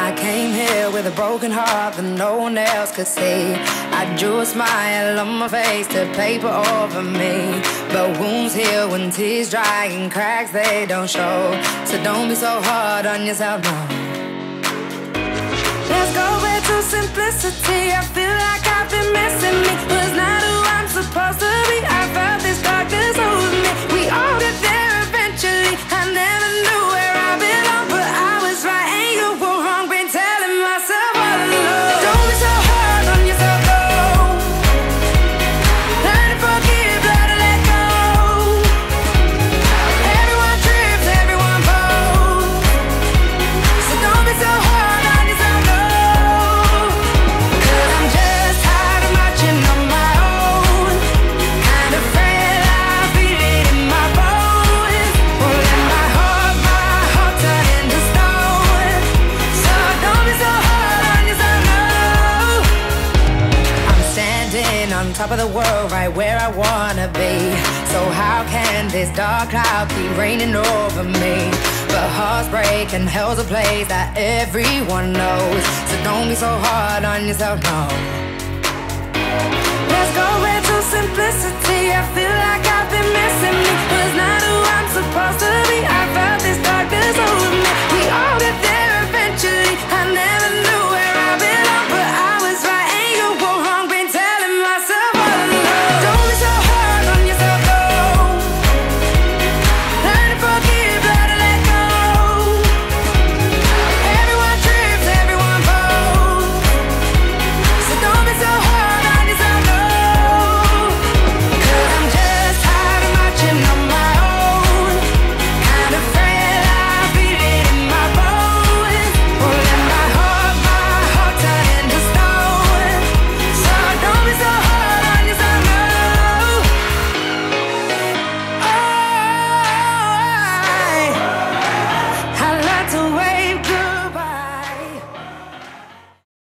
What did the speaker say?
I came here with a broken heart that no one else could see. I drew a smile on my face to paper over me, but wounds heal when tears dry and cracks they don't show. So don't be so hard on yourself, no. Let's go back to simplicity. I feel like I've been missing me. Was not who I'm supposed to be. I felt this darkness over me. We all get there eventually. I never knew where I belong, but I was right and you were wrong. Been telling myself all along. Don't be so hard on yourself, though. Learn to forgive, learn to let go. Everyone trips, everyone falls. So don't be so hard on yourself, though. 'Cause I'm just tired of marching on my own. Kind of frail, I feel it in my bones. Won't let my heart turn into stone. So don't be so hard on yourself, no. I'm standing on top of the world, right where I wanna be. So how can this dark cloud keep raining over me? But hearts break and hell's a place that everyone knows. So don't be so hard on yourself, no. Let's go back to simplicity. I feel like I've been missing me. Was not who I'm supposed to be. I felt this darkness over me. We all get